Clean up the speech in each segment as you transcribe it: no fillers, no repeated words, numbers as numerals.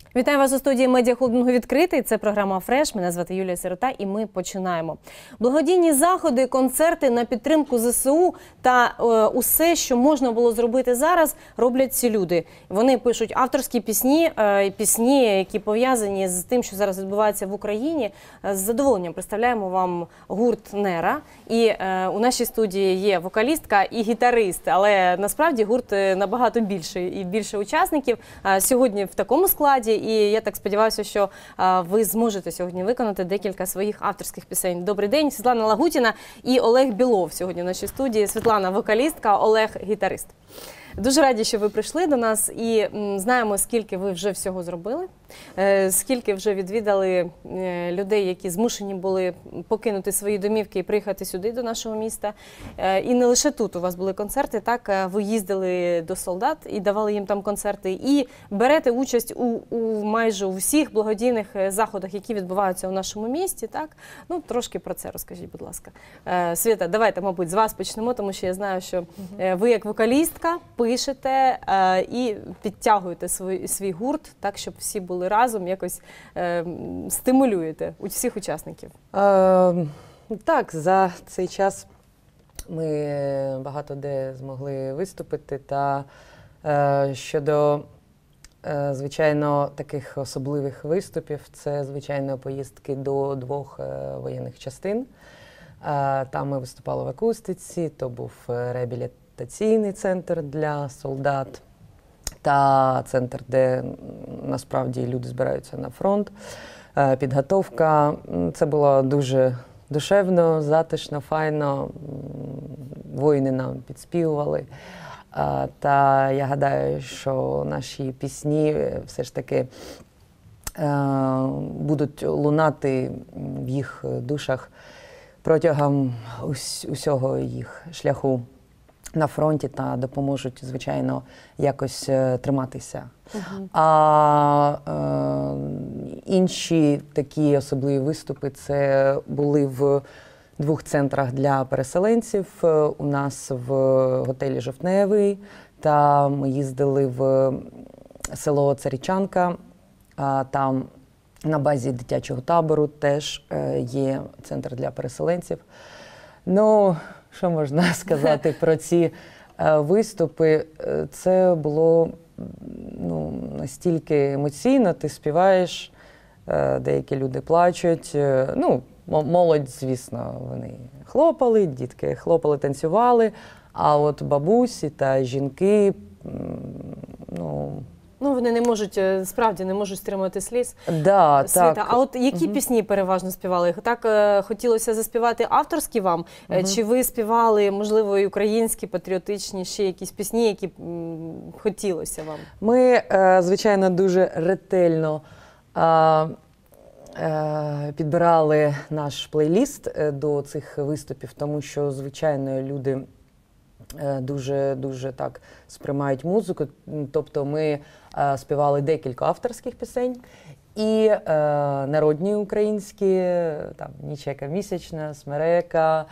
Вітаю вас у студії медіахолдингу «Відкритий». Це програма «Фреш». Мене звати Юлія Сирота і ми починаємо. Благодійні заходи, концерти на підтримку ЗСУ та усе, що можна було зробити зараз, роблять ці люди. Вони пишуть авторські пісні, які пов'язані з тим, що зараз відбувається в Україні. З задоволенням представляємо вам гурт «Нера». І у нашій студії є вокалістка і гітарист, але насправді гурт набагато більший і більше учасників. Сьогодні в такому складі. І я так сподіваюся, що ви зможете сьогодні виконати декілька своїх авторських пісень. Добрий день, Світлана Лагутіна і Олег Білов сьогодні в нашій студії. Світлана – вокалістка, Олег – гітарист. Дуже раді, що ви прийшли до нас і знаємо, скільки ви вже всього зробили, скільки вже відвідали людей, які змушені були покинути свої домівки і приїхати сюди, до нашого міста. І не лише тут у вас були концерти, так, ви їздили до солдат і давали їм там концерти, і берете участь майже у всіх благодійних заходах, які відбуваються у нашому місті, так? Ну, трошки про це розкажіть, будь ласка. Свята, давайте, мабуть, з вас почнемо, тому що я знаю, що ви як вокалістка пишете і підтягуєте свій гурт, так, щоб всі були разом, якось стимулюєте всіх учасників. Так, за цей час ми багато де змогли виступити, та щодо, звичайно, таких особливих виступів, це, звичайно, поїздки до двох воєнних частин. Там ми виступали в акустиці, то був реабілітаційний центр для солдат та центр, де насправді люди збираються на фронт. Підготовка. Це було дуже душевно, затишно, файно. Воїни нам підспівували. Та я гадаю, що наші пісні все ж таки будуть лунати в їх душах протягом усього їх шляху на фронті та допоможуть, звичайно, якось триматися. А інші такі особливі виступи це були в двох центрах для переселенців. У нас в готелі «Жовтневий», та ми їздили в село Царичанка, там на базі дитячого табору теж є центр для переселенців. Ну, що можна сказати про ці виступи? Це було настільки емоційно, ти співаєш, деякі люди плачуть. Ну, молодь, звісно, вони хлопали, дітки хлопали, танцювали, а от бабусі та жінки, Ну, вони не можуть, справді, не можуть стримувати сліз. Да, Світа, так. а от які пісні переважно співали? Так хотілося заспівати авторські вам? Чи ви співали, можливо, і українські, патріотичні, ще якісь пісні, які хотілося вам? Ми, звичайно, дуже ретельно підбирали наш плейліст до цих виступів, тому що, звичайно, люди дуже так сприймають музику. Тобто ми співали декілька авторських пісень і народні українські, там «Нічека місячна», «Смерека»,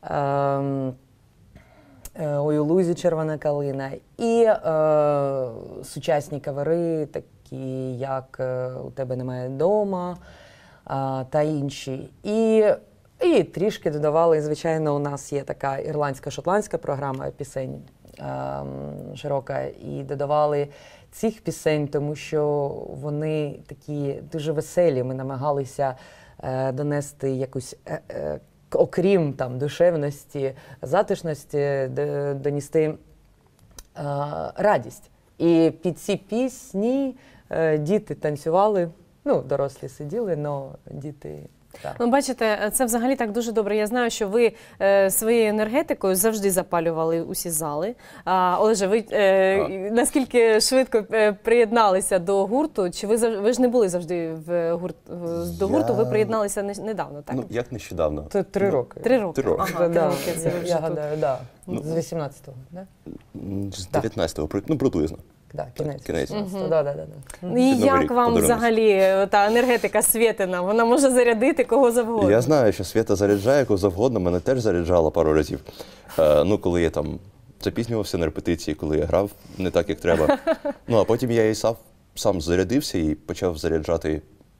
«Ой у лузі червона калина» і сучасні кавери, такі як «У тебе немає дома» та інші. І трішки додавали, звичайно, у нас є така ірландська-шотландська програма пісень широка, і додавали цих пісень, тому що вони такі дуже веселі. Ми намагалися донести якусь, окрім там душевності, затишності, донести радість. І під ці пісні діти танцювали, ну, дорослі сиділи, але діти... Так. Ну, бачите, це взагалі так дуже добре. Я знаю, що ви своєю енергетикою завжди запалювали усі зали. Олеже, ви наскільки швидко приєдналися до гурту? Чи ви ж не були завжди до гурту, ви приєдналися недавно, так? Ну, як нещодавно? Це 3 роки. 3 роки? 3 роки. Ага, 3 роки. Це я гадаю, так. З 18-го, так? З 19-го, ну, приблизно. Так, кінець. І як вам взагалі та енергетика Свєтина? Вона може зарядити кого завгодно. Я знаю, що Свєта заряджає кого завгодно, мене теж заряджала пару разів. Ну, коли я там запізнювався на репетиції, коли я грав не так, як треба. Ну, а потім я їй сам зарядився і почав заряджати.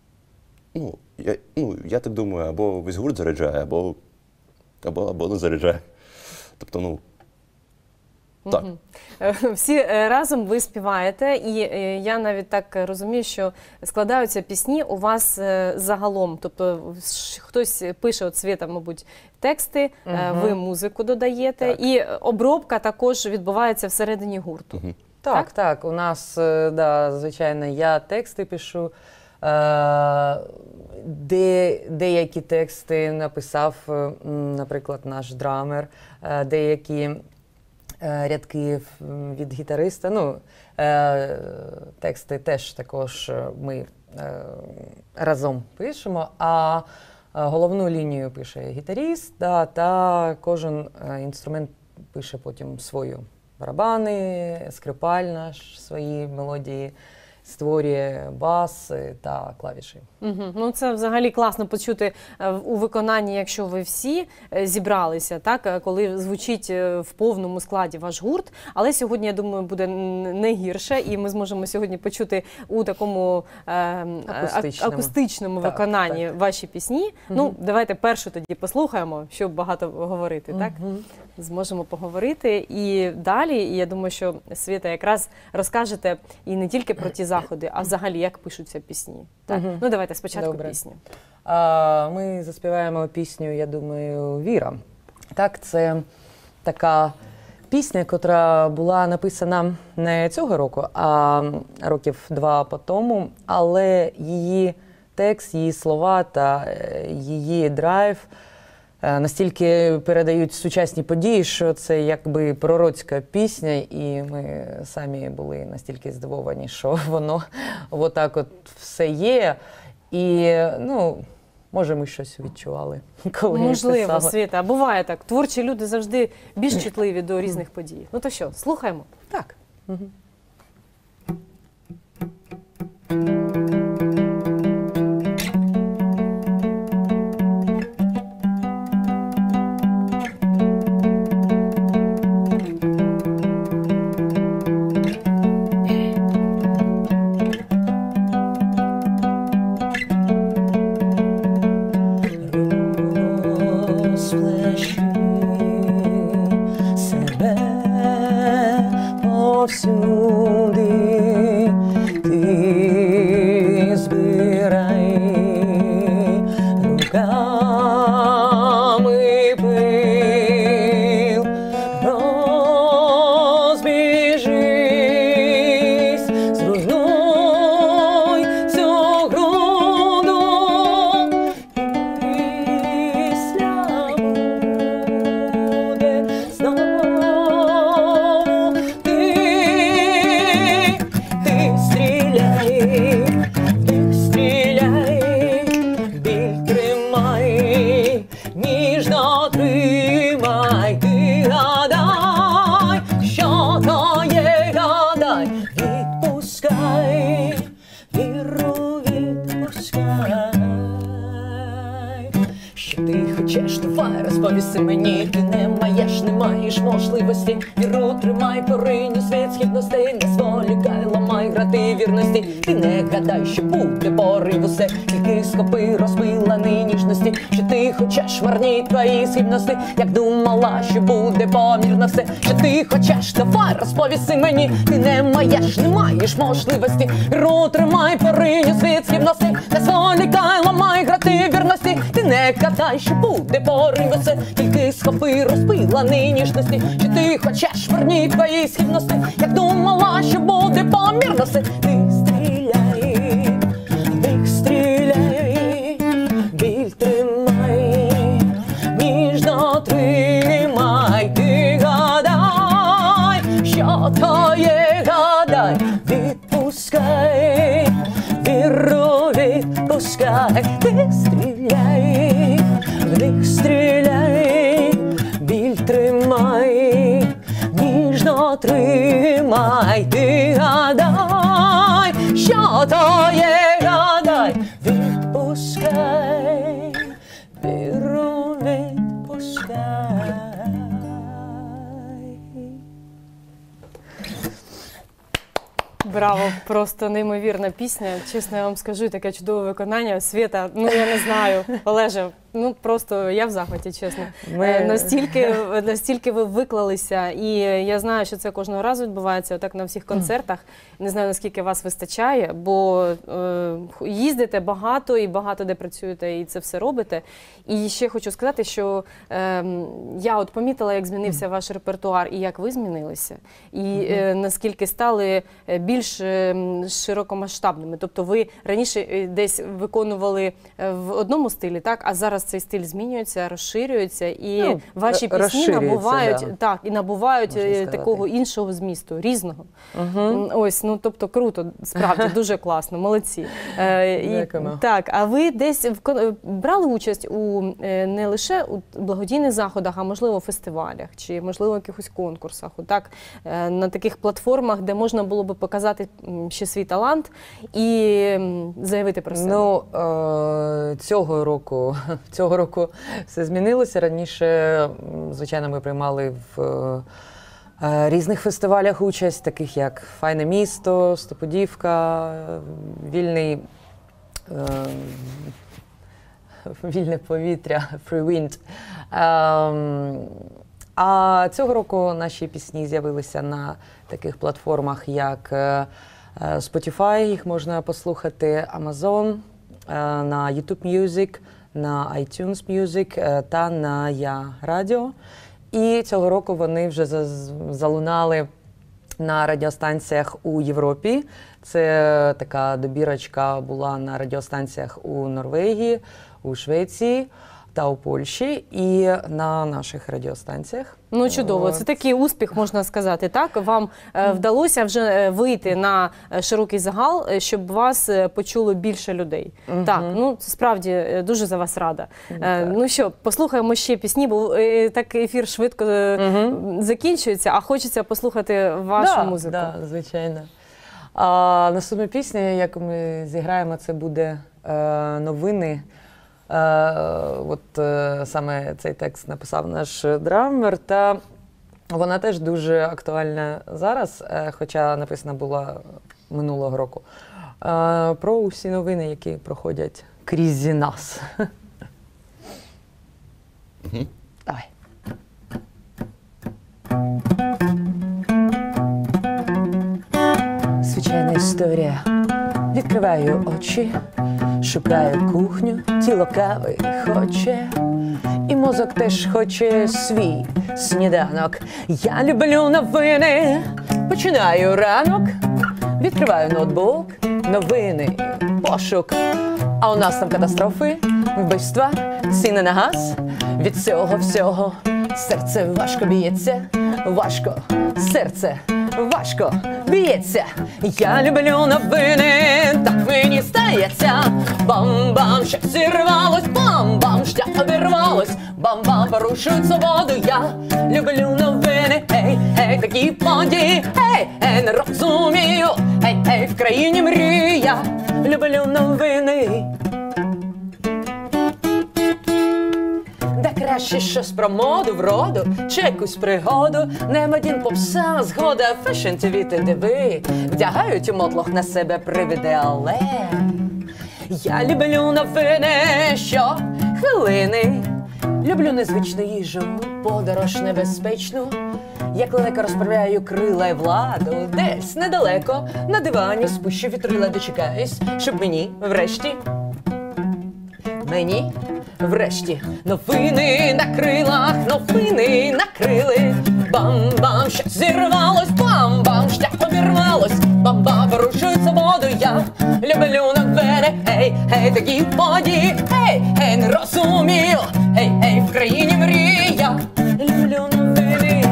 Я так думаю, або весь гурт заряджає, або не заряджає. Тобто, так. Всі разом ви співаєте, і я навіть так розумію, що складаються пісні у вас загалом. Тобто хтось пише, от Свєта, мабуть, тексти, ви музику додаєте, Так. і обробка також відбувається всередині гурту. Так. У нас, звичайно, я тексти пишу. Деякі тексти написав, наприклад, наш драмер, деякі рядки від гітариста. Тексти теж також ми разом пишемо, а головну лінію пише гітарист, та кожен інструмент пише потім свою. Барабани, скрипаль наш, свої мелодії, створює бас та клавіші. Це взагалі класно почути у виконанні, якщо ви всі зібралися, так, коли звучить в повному складі ваш гурт. Але сьогодні, я думаю, буде не гірше, і ми зможемо сьогодні почути у такому акустичному виконанні ваші пісні. Давайте першу тоді послухаємо, щоб багато говорити, так? Зможемо поговорити і далі. І я думаю, що Свєта якраз розкажете і не тільки про ті заходи, а взагалі, як пишуться пісні. Так? Давайте спочатку пісню. Ми заспіваємо пісню, я думаю, «Віра». Так, це така пісня, яка була написана не цього року, а років 2 по тому, але її текст, її слова та її драйв настільки передають сучасні події, що це якби пророцька пісня, і ми самі були настільки здивовані, що воно отак от все є. І, може, ми щось відчували, коли Можливо, писали. Свєта, а буває так. Творчі люди завжди більш чутливі до різних подій. То що, слухаємо? Так. Повсюди ти збирай, руками пил, розбіжись, зруйнуй цю груду, після буде знову. Давай, розповіси мені, ти не маєш можливості. Віру тримай, поринь світ східностей, не зволікай, ламай грати вірності. Ти не гадай, що буде порив усе, тільки схопи, розпила ніжності. Що ти хочеш, марні твої східності, як думала, що буде помірно все. Що ти хочеш, давай, розповіси мені, ти не маєш можливості. Віру тримай, поринь світ східностей, не зволікай, ламай грати вірності. Ти не гадай, що буде порив усе, тільки схопи, розпила ніжності. Що ти хочеш, верні твої східності, як думала, що буде помірно все. Ти стріляй, бік стріляй, біль тримай, ніжно тримай. Ти гадай, що то є, гадай, відпускай, віру відпускай. Ти стріляй, бік стріляй, біль тримай, ніжно тримай. Ти гадай, що то є, гадай, відпускай, віру відпускай. Браво, просто неймовірна пісня. Чесно, я вам скажу, таке чудове виконання. Свєта, ну я не знаю, Олеже, ну просто я в захваті, чесно. Настільки ви виклалися, і я знаю, що це кожного разу відбувається отак на всіх концертах. Не знаю, наскільки вас вистачає, бо їздите багато і багато де працюєте, і це все робите. І ще хочу сказати, що я от помітила, як змінився ваш репертуар і як ви змінилися, і наскільки стали більш широкомасштабними. Тобто ви раніше десь виконували в одному стилі, так, а зараз цей стиль змінюється, розширюється, і ваші пісні набувають такого іншого змісту, різного. Ось, ну тобто круто, справді, дуже класно, молодці. Так, а ви десь брали участь у не лише у благодійних заходах, а можливо в фестивалях, чи можливо в якихось конкурсах, отак, на таких платформах, де можна було би показати ще свій талант і заявити про себе? Ну, цього року все змінилося. Раніше, звичайно, ми приймали в різних фестивалях участь, таких як «Файне місто», «Стопудівка», «Вільне повітря», «Free Wind». А цього року наші пісні з'явилися на таких платформах, як Spotify, їх можна послухати, Amazon, на YouTube Music, на iTunes Music та на Я-Радіо. І цього року вони вже залунали на радіостанціях у Європі. Це така добірочка була на радіостанціях у Норвегії, у Швеції та у Польщі і на наших радіостанціях. Ну, чудово. Це такий успіх, можна сказати, так? Вам вдалося вже вийти на широкий загал, щоб вас почуло більше людей. Так, ну, справді, дуже за вас рада. Ну що, послухаємо ще пісні, бо так ефір швидко закінчується, а хочеться послухати вашу музику. Так, звичайно. Наступна пісня, яку ми зіграємо, це буде «Новини». Саме цей текст написав наш драмер, та вона теж дуже актуальна зараз, хоча написана була минулого року, про усі новини, які проходять крізь нас. Давай. Звичайна історія. Відкриваю очі, шукаю кухню, тіло кави хоче, і мозок теж хоче свій сніданок. Я люблю новини, починаю ранок, відкриваю ноутбук, новини, пошук. А у нас там катастрофи, вбивства, ціни на газ. Від цього всього серце важко б'ється, важко, серце важко б'ється. Я люблю новини, так мені стається. Бам-бам, щось зірвалось, бам-бам, шлях обірвалось, бам-бам, порушують свободу. Я люблю новини, гей, такі події, гей, не розумію, гей, в країні мрія. Люблю новини. Де краще щось про моду, вроду, чи якусь пригоду. Немодін, попса, згода, фешн, ТВ, ТДВ. Вдягають у мотлох на себе привиди, але я люблю новини щохвилини. Люблю незвичну їжу, подорож небезпечну. Як лелека розправляю крила і владу, десь недалеко на дивані спущу вітрила, дочекаюсь, щоб мені врешті новини на крилах, новини накрили. Бам-бам, щось зірвалось, бам-бам, шлях обірвалось, бам-бам, порушують свободу. Я люблю новини, гей, такі події, гей, не розумію, гей, в країні мрія. Люблю новини.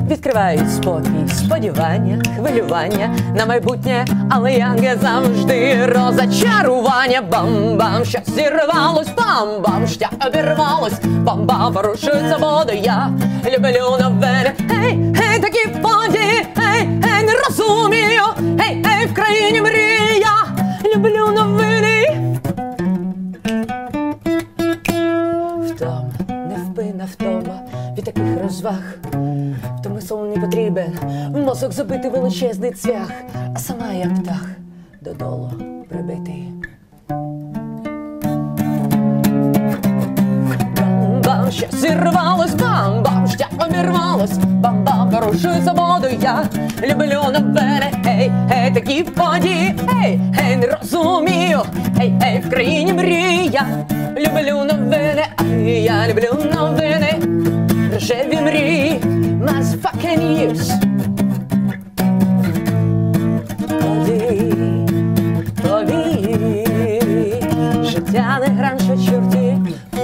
відкривають спокій, сподівання, хвилювання на майбутнє, але як завжди розочарування. Бам-бам, щось зірвалось, бам-бам, життя обірвалось, бам-бам, порушується води, я люблю новини. Гей, гей, такі події, гей, гей, не розумію, гей, гей, в країні мрій, я люблю новини. Втома, невпинна втома від таких розваг, втоми сон не потрібен, в мозок забитий величезний цвях, а сама я птах додолу прибитий. Бам-бам, що зірвалось, бам-бам, життя обірвалось, бам-бам, порушується воду, я люблю новини. Гей, гей, такі події, гей, гей, не розумію, гей, гей, в країні мрій, я люблю новини, ай, я люблю новини. Рожеві мрії, motherfucking years. Повір, життя не гран, що чорті.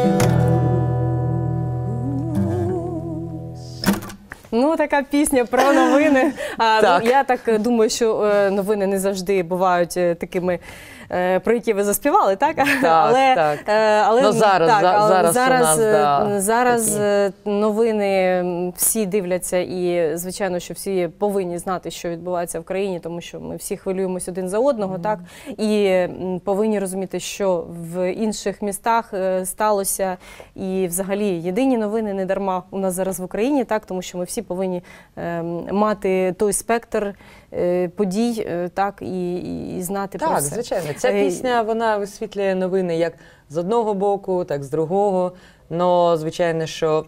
Ну, така пісня про новини. Так. Я так думаю, що новини не завжди бувають такими, про які ви заспівали, так? Так. Ну, зараз у нас, зараз новини всі дивляться і, звичайно, що всі повинні знати, що відбувається в країні, тому що ми всі хвилюємось один за одного, так? І повинні розуміти, що в інших містах сталося. І взагалі єдині новини не дарма у нас зараз в Україні, так? Тому що ми всі повинні мати той спектр подій, так, і знати про Так, все. звичайно. Ця пісня, вона висвітлює новини як з одного боку, так з другого. Но, звичайно, що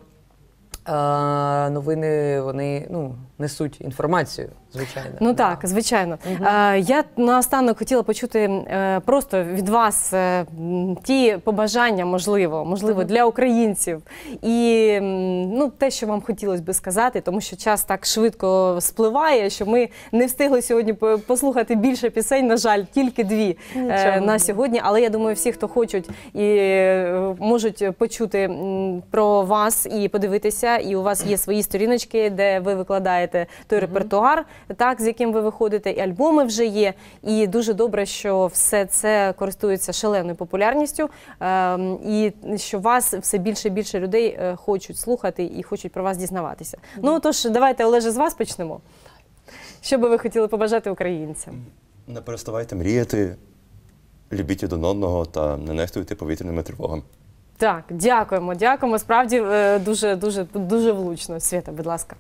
новини, вони несуть інформацію, звичайно. Ну так, звичайно. Я наостанок хотіла почути просто від вас ті побажання, можливо, для українців. І те, що вам хотілося би сказати, тому що час так швидко спливає, що ми не встигли сьогодні послухати більше пісень, на жаль, тільки 2 на сьогодні. Але я думаю, всі, хто хочуть і можуть почути про вас і подивитися, і у вас є свої сторіночки, де ви викладаєте той репертуар, так, з яким ви виходите, і альбоми вже є. І дуже добре, що все це користується шаленою популярністю, і що вас все більше і більше людей хочуть слухати і хочуть про вас дізнаватися. Ну, тож, давайте, Олеже, з вас почнемо. Що би ви хотіли побажати українцям? Не переставайте мріяти, любіть один одного та не нехтуйте повітряними тривогами. Так, дякуємо. Справді дуже влучно. Свята, будь ласка.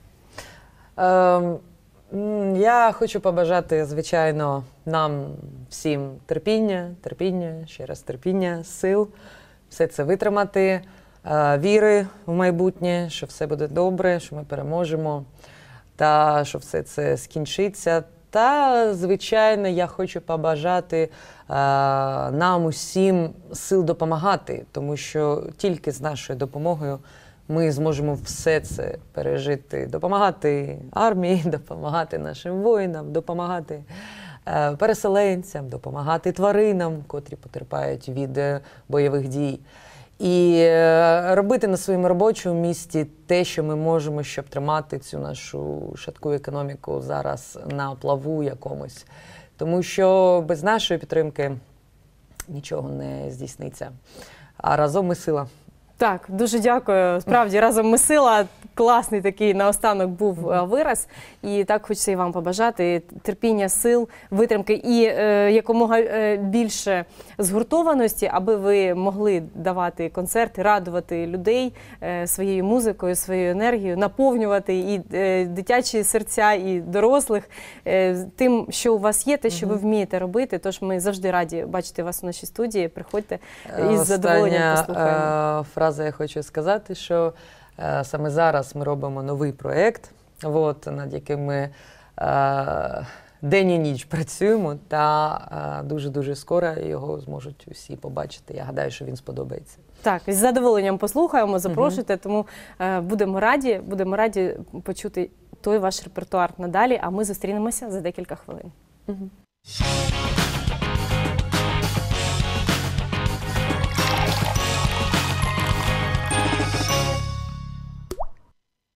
Я хочу побажати, звичайно, нам всім терпіння, ще раз терпіння, сил, все це витримати, віри в майбутнє, що все буде добре, що ми переможемо, та що все це скінчиться. Та, звичайно, я хочу побажати нам усім сил допомагати, тому що тільки з нашою допомогою ми зможемо все це пережити, допомагати армії, допомагати нашим воїнам, допомагати переселенцям, допомагати тваринам, котрі потерпають від бойових дій. І робити на своєму робочому місці те, що ми можемо, щоб тримати цю нашу шатку економіку зараз на плаву якомусь. Тому що без нашої підтримки нічого не здійсниться. А разом ми сила. Так, дуже дякую. Справді, разом ми сила. Класний такий наостанок був вираз. І так хочеться і вам побажати терпіння, сил, витримки і якомога більше згуртованості, аби ви могли давати концерти, радувати людей своєю музикою, своєю енергією, наповнювати і дитячі серця, і дорослих тим, що у вас є, те, що ви вмієте робити. Тож ми завжди раді бачити вас у нашій студії. Приходьте і з задоволенням послухаємо. Остання фраза, я хочу сказати, що саме зараз ми робимо новий проєкт, над яким ми день і ніч працюємо, та дуже-дуже скоро його зможуть усі побачити. Я гадаю, що він сподобається. Так, з задоволенням послухаємо, запрошуйте, тому будемо раді почути той ваш репертуар надалі, а ми зустрінемося за декілька хвилин.